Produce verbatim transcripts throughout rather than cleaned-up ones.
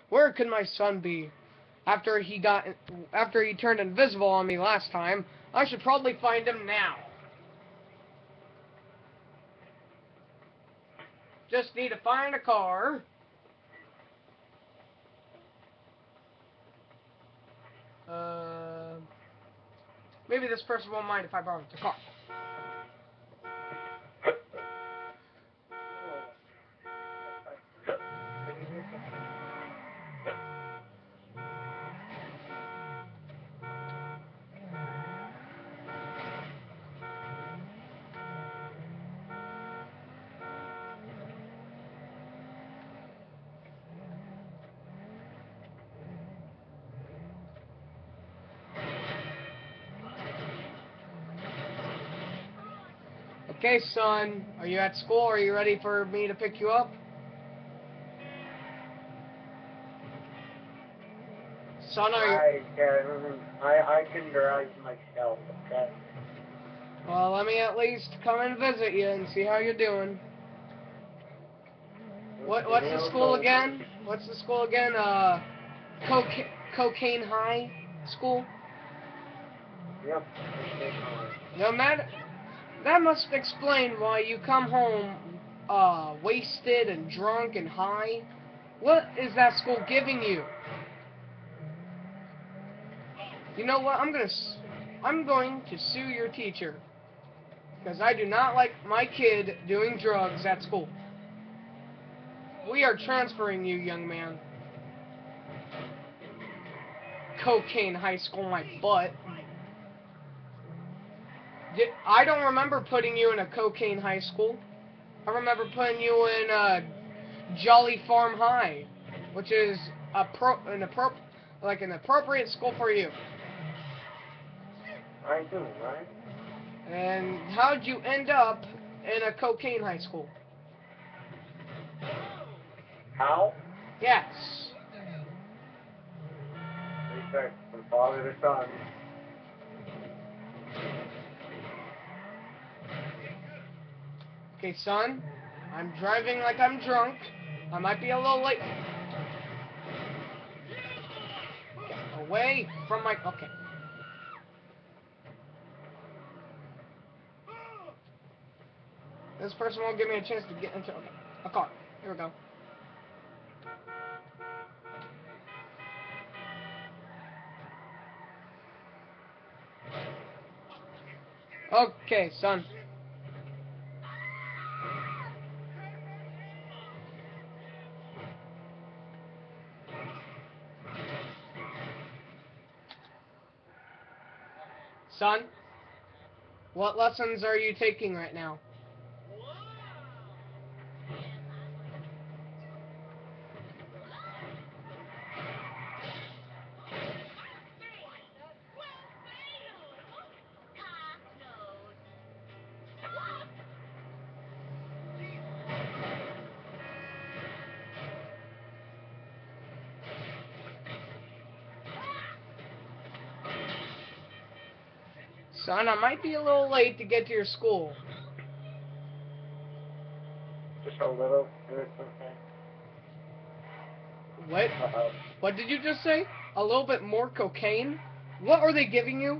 Where could my son be? After he got, after he turned invisible on me last time, I should probably find him now. Just need to find a car. Uh, maybe this person won't mind if I borrow the car. Okay, son, are you at school? Are you ready for me to pick you up? Son, are you... I can, I, I can drive myself, okay? Well, let me at least come and visit you and see how you're doing. What, what's the school again? What's the school again? Uh, Coca Cocaine High School? Yep. No matter... That must explain why you come home, uh, wasted and drunk and high. What is that school giving you? You know what? I'm gonna, s I'm going to sue your teacher. Because I do not like my kid doing drugs at school. We are transferring you, young man. Cocaine High School, my butt. Did, I don't remember putting you in a cocaine high school. I remember putting you in a Jolly Farm High, which is a pro, an appro, like an appropriate school for you. I do, right? And how'd you end up in a cocaine high school? How? Yes. Respect from father to son. Okay, son, I'm driving like I'm drunk. I might be a little late. Get away from my... Okay. This person won't give me a chance to get into... Okay, a car. Here we go. Okay, son. Son, what lessons are you taking right now? Son, I might be a little late to get to your school. Just a little. It's okay. What? Uh-oh. What did you just say? A little bit more cocaine? What are they giving you?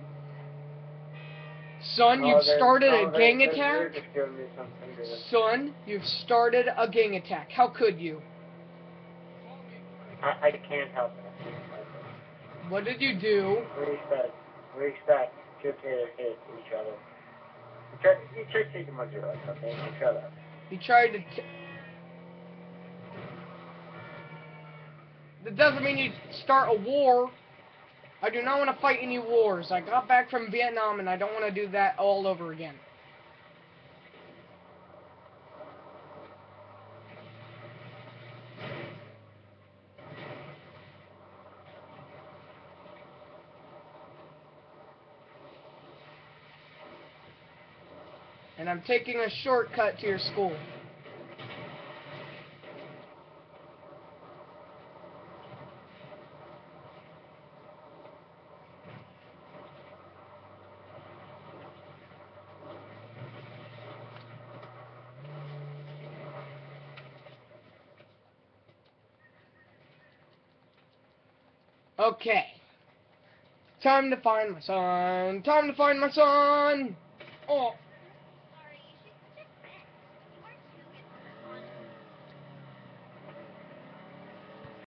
Son, No, you've they're- started no, a they- gang they're- attack? They're just giving me something to do. Son, you've started a gang attack. How could you? I, I can't help it. What did you do? Respect. Respect. Just hit, hit each other. You try, you try taking my drugs, okay? Shut up. You tried to... T that doesn't mean you start a war. I do not want to fight any wars. I got back from Vietnam and I don't want to do that all over again. And I'm taking a shortcut to your school. Okay. Time to find my son. Time to find my son. Oh.